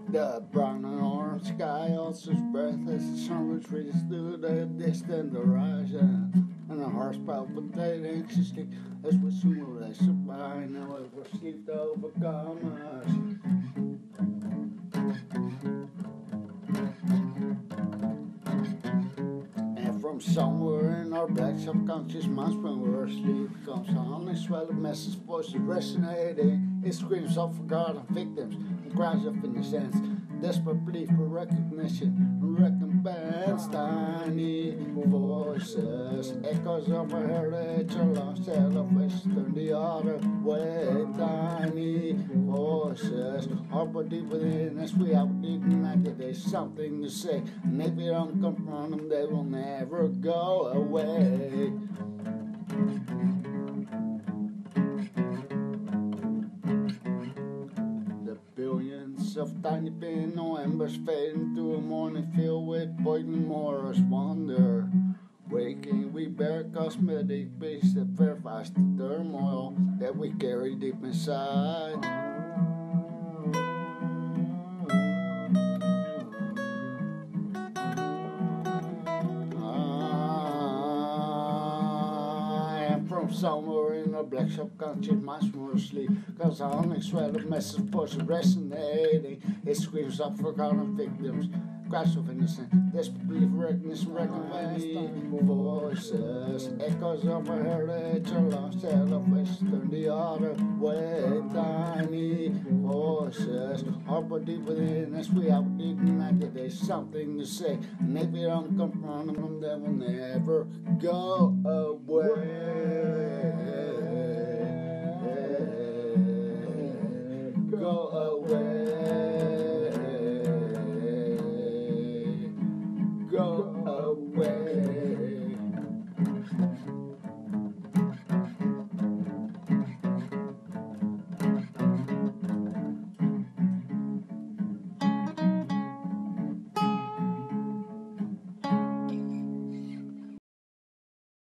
The brown and orange sky also breath as the sun retreats through the distant horizon. And the hearts palpitate anxiously as we simulate by. Now it will sleep to overcome us. And from somewhere in our black subconscious minds when we're asleep comes a honey-swallowed message voice resonating. It screams of forgotten victims and cries of innocence. Desperate plea for recognition, recompense. Tiny voices, echoes of our heritage, a lost tale of Western the other way. Tiny voices, harbor deep within us. We have ignited. There's something to say, and if we don't confront them, they will never go away. Billions of tiny pale embers fade into a morning filled with poignant morals wonder. Waking, we bear cosmetic peace that verifies the turmoil that we carry deep inside. From somewhere in our black subconscious minds we're asleep. Cause our unexpected message voice resonating. It screams of forgotten victims, cries of innocence, desperate belief, recognition, recognition. Voices, echoes of our heritage, a lost tale of Western the other way. Tiny voices, harbor deep within us. We have ignited. There's something to say, and if we don't confront them, they will never go away.